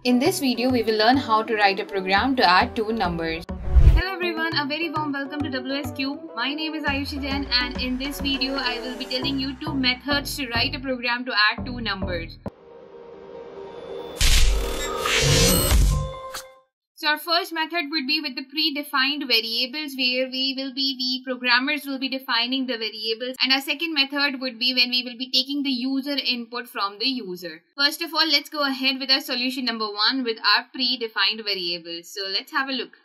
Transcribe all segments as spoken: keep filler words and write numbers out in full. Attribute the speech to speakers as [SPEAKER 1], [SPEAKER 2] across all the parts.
[SPEAKER 1] In this video, we will learn how to write a program to add two numbers.
[SPEAKER 2] Hello everyone, a very warm welcome to W S Cube. My name is Ayushi Jain and in this video I will be telling you two methods to write a program to add two numbers. So our first method would be with the predefined variables, where we will be, the programmers will be defining the variables, and our second method would be when we will be taking the user input from the user. First of all, let's go ahead with our solution number one with our predefined variables. So let's have a look.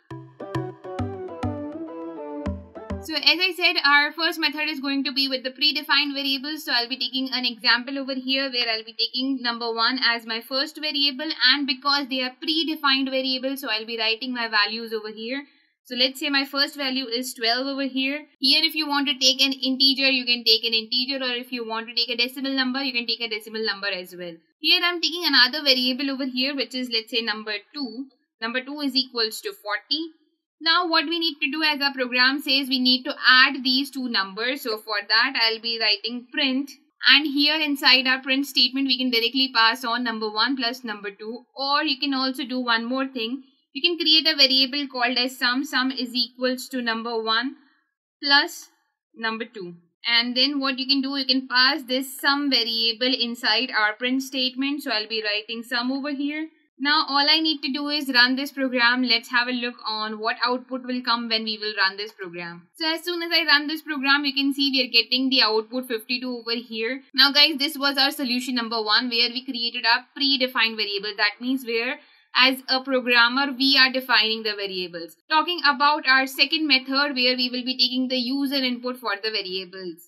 [SPEAKER 2] So as I said, our first method is going to be with the predefined variables. So I'll be taking an example over here where I'll be taking number one as my first variable, and because they are predefined variables, so I'll be writing my values over here. So let's say my first value is twelve over here. Here if you want to take an integer, you can take an integer, or if you want to take a decimal number, you can take a decimal number as well. Here I'm taking another variable over here, which is, let's say, number two. Number two is equals to forty. Now what we need to do, as our program says, we need to add these two numbers. So for that I'll be writing print, and here inside our print statement we can directly pass on number one plus number two, or you can also do one more thing. You can create a variable called as sum. Sum is equals to number one plus number two. And then what you can do, you can pass this sum variable inside our print statement. So I'll be writing sum over here. Now all I need to do is run this program. Let's have a look on what output will come when we will run this program. So as soon as I run this program, you can see we are getting the output fifty-two over here. Now guys, this was our solution number one, where we created a predefined variable. That means where as a programmer we are defining the variables. Talking about our second method, where we will be taking the user input for the variables.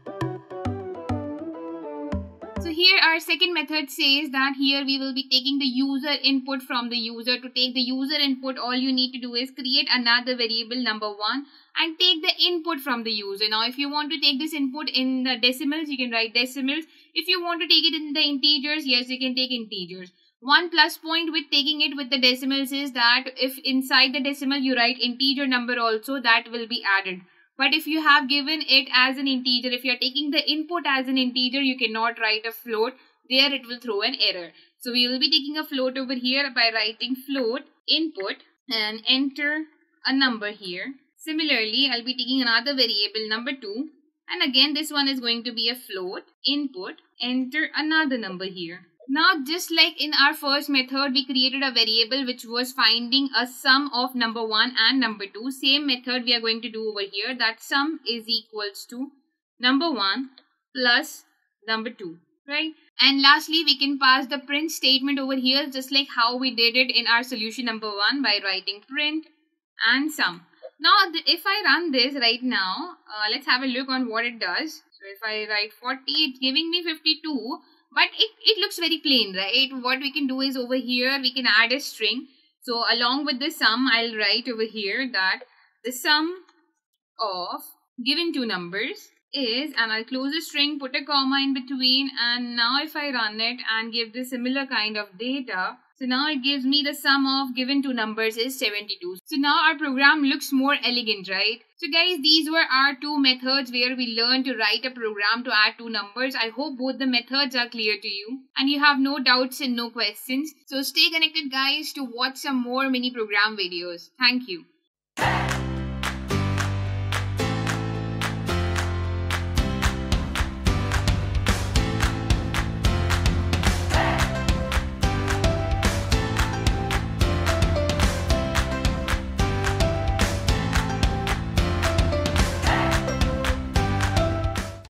[SPEAKER 2] So here our second method says that here we will be taking the user input from the user. To take the user input, all you need to do is create another variable number one and take the input from the user. Now if you want to take this input in the decimals, you can write decimals. If you want to take it in the integers, yes, you can take integers. One plus point with taking it with the decimals is that if inside the decimal you write integer number also, that will be added. But if you have given it as an integer, if you are taking the input as an integer, you cannot write a float. There it will throw an error. So we will be taking a float over here by writing float input and enter a number here. Similarly, I'll be taking another variable number two, and again this one is going to be a float input, enter another number here. Now just like in our first method, we created a variable which was finding a sum of number one and number two. Same method we are going to do over here, that sum is equals to number one plus number two, right? And lastly, we can pass the print statement over here just like how we did it in our solution number one by writing print and sum. Now if I run this right now, uh, let's have a look on what it does. So if I write forty, it's giving me fifty-two. But it, it looks very plain, right? What we can do is over here, we can add a string. So along with the sum, I'll write over here that the sum of given two numbers is, and I'll close the string, put a comma in between, and now if I run it and give the similar kind of data, so now it gives me the sum of given two numbers is seventy-two. So now our program looks more elegant, right? So guys, these were our two methods where we learned to write a program to add two numbers. I hope both the methods are clear to you and you have no doubts and no questions. So stay connected guys to watch some more mini program videos. Thank you.